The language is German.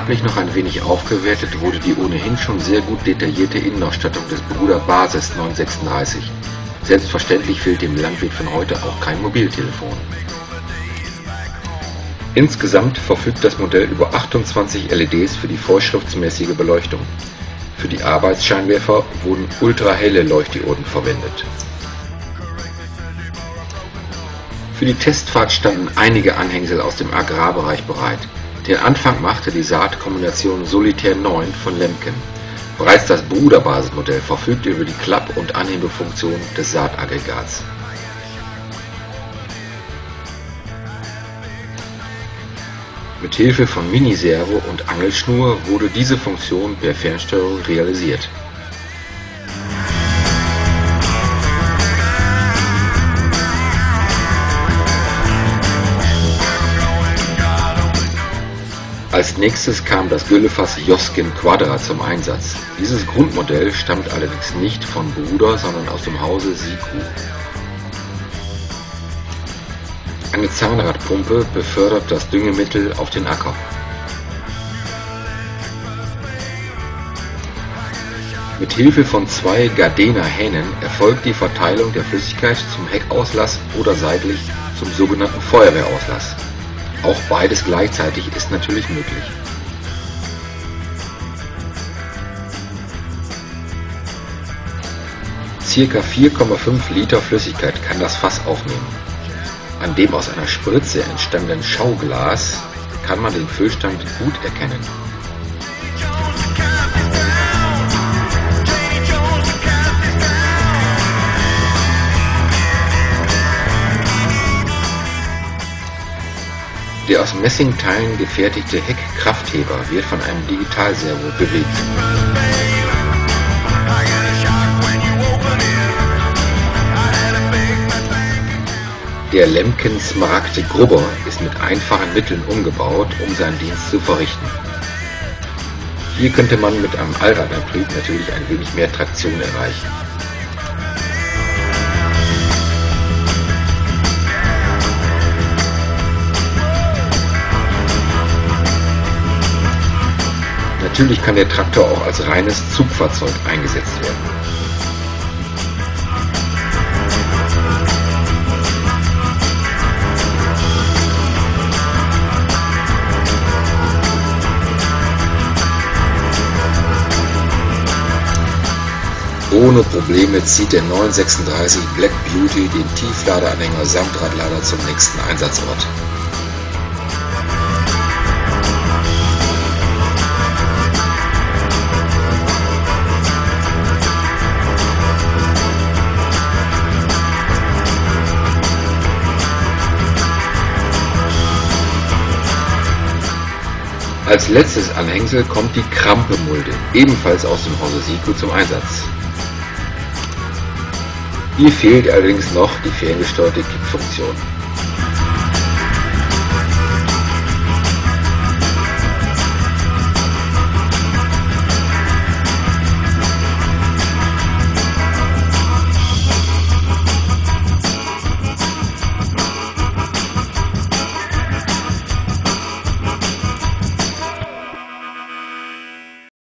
Farblich noch ein wenig aufgewertet wurde die ohnehin schon sehr gut detaillierte Innenausstattung des Bruder Basis 936. Selbstverständlich fehlt dem Landwirt von heute auch kein Mobiltelefon. Insgesamt verfügt das Modell über 28 LEDs für die vorschriftsmäßige Beleuchtung. Für die Arbeitsscheinwerfer wurden ultrahelle Leuchtdioden verwendet. Für die Testfahrt standen einige Anhängsel aus dem Agrarbereich bereit. Den Anfang machte die Saatkombination Solitär 9 von Lemken. Bereits das Bruder-Basismodell verfügte über die Klapp- und Anhebefunktion des Saataggregats. Mit Hilfe von Miniservo und Angelschnur wurde diese Funktion per Fernsteuerung realisiert. Als nächstes kam das Güllefass Joskin Quadra zum Einsatz. Dieses Grundmodell stammt allerdings nicht von Bruder, sondern aus dem Hause Siku. Eine Zahnradpumpe befördert das Düngemittel auf den Acker. Mit Hilfe von 2 Gardena-Hähnen erfolgt die Verteilung der Flüssigkeit zum Heckauslass oder seitlich zum sogenannten Feuerwehrauslass. Auch beides gleichzeitig ist natürlich möglich. Circa 4,5 Liter Flüssigkeit kann das Fass aufnehmen. An dem aus einer Spritze entstandenen Schauglas kann man den Füllstand gut erkennen. Der aus Messingteilen gefertigte Heckkraftheber wird von einem Digitalservo bewegt. Der Lemken Smaragde Grubber ist mit einfachen Mitteln umgebaut, um seinen Dienst zu verrichten. Hier könnte man mit einem Allradantrieb natürlich ein wenig mehr Traktion erreichen. Natürlich kann der Traktor auch als reines Zugfahrzeug eingesetzt werden. Ohne Probleme zieht der 936 Black Beauty den Tiefladeranhänger samt Radlader zum nächsten Einsatzort. Als letztes Anhängsel kommt die Krampe-Mulde, ebenfalls aus dem Hause Siku, zum Einsatz. Hier fehlt allerdings noch die ferngesteuerte Kippfunktion.